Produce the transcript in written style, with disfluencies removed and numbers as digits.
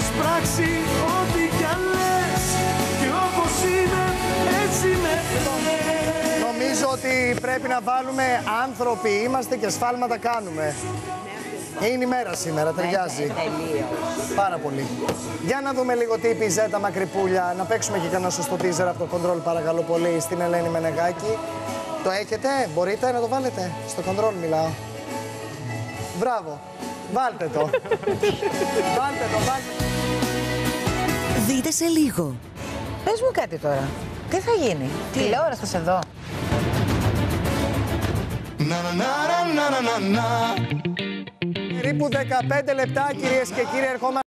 έχεις πράξει ό,τι κι αν λες. Και όπως είναι, έτσι με θες. Νομίζω ότι πρέπει να βάλουμε άνθρωποι είμαστε και σφάλματα κάνουμε. Είναι η μέρα σήμερα, ταιριάζει. Πάρα πολύ. Για να δούμε λίγο τι είπε η Ζέτα Μακρυπούλια. Να παίξουμε και κανένα σωστό teaser από το Control, παρακαλώ πολύ, στην Ελένη Μενεγάκη. Το έχετε, μπορείτε να το βάλετε. Στο Control μιλάω. Μπράβο. Βάλτε το. Βάλτε το, βάλτε το. Δείτε σε λίγο. Πες μου κάτι τώρα. Τι θα γίνει, τηλεόραση θα σε δω. Περίπου 15 λεπτά, κυρίες και κύριοι, ερχόμαστε.